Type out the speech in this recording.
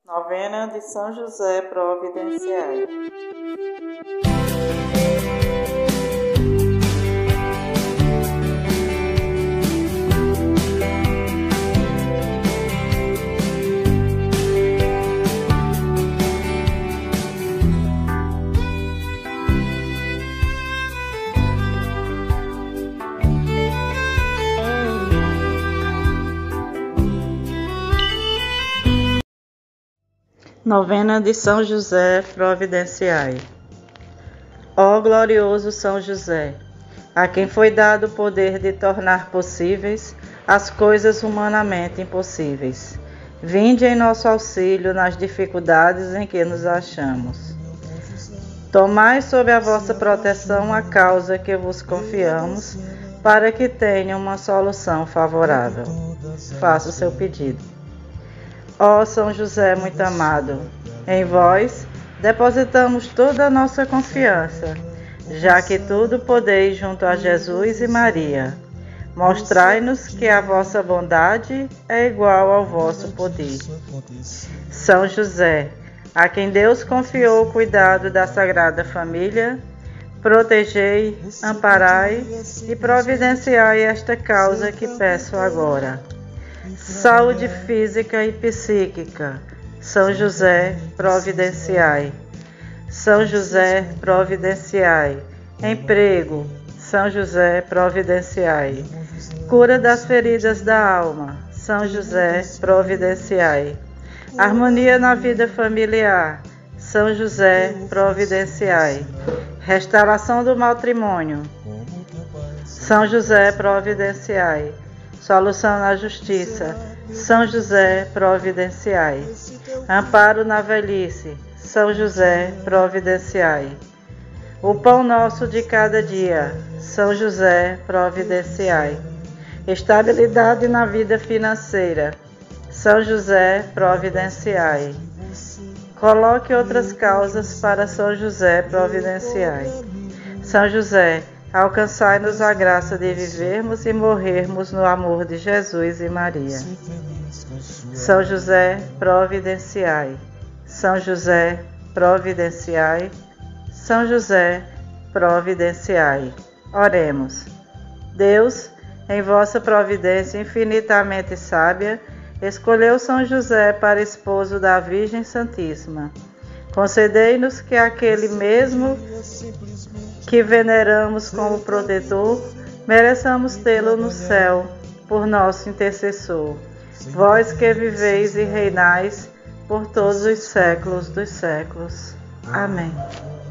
Novena de São José Providenciário. Novena de São José Providenciai. Ó glorioso São José, a quem foi dado o poder de tornar possíveis as coisas humanamente impossíveis, vinde em nosso auxílio nas dificuldades em que nos achamos. Tomai sob a vossa proteção a causa que vos confiamos, para que tenha uma solução favorável. Faça o seu pedido. Ó São José muito amado, em vós depositamos toda a nossa confiança, já que tudo podeis junto a Jesus e Maria. Mostrai-nos que a vossa bondade é igual ao vosso poder. São José, a quem Deus confiou o cuidado da Sagrada Família, protegei, amparai e providenciai esta causa que peço agora. Saúde física e psíquica, São José, providenciai. São José, providenciai. Emprego, São José, providenciai. Cura das feridas da alma, São José, providenciai. Harmonia na vida familiar, São José, providenciai. Restauração do matrimônio, São José, providenciai. Solução na justiça, São José, providenciai. Amparo na velhice, São José, providenciai. O pão nosso de cada dia, São José, providenciai. Estabilidade na vida financeira, São José, providenciai. Coloque outras causas para São José, providenciai. São José, alcançai-nos a graça de vivermos e morrermos no amor de Jesus e Maria. São José, providenciai. São José, providenciai. São José, providenciai. Oremos. Deus, em vossa providência infinitamente sábia, escolheu São José para esposo da Virgem Santíssima. Concedei-nos que aquele mesmo que veneramos como protetor, mereçamos tê-lo no céu, por nosso intercessor. Vós que viveis e reinais por todos os séculos dos séculos. Amém.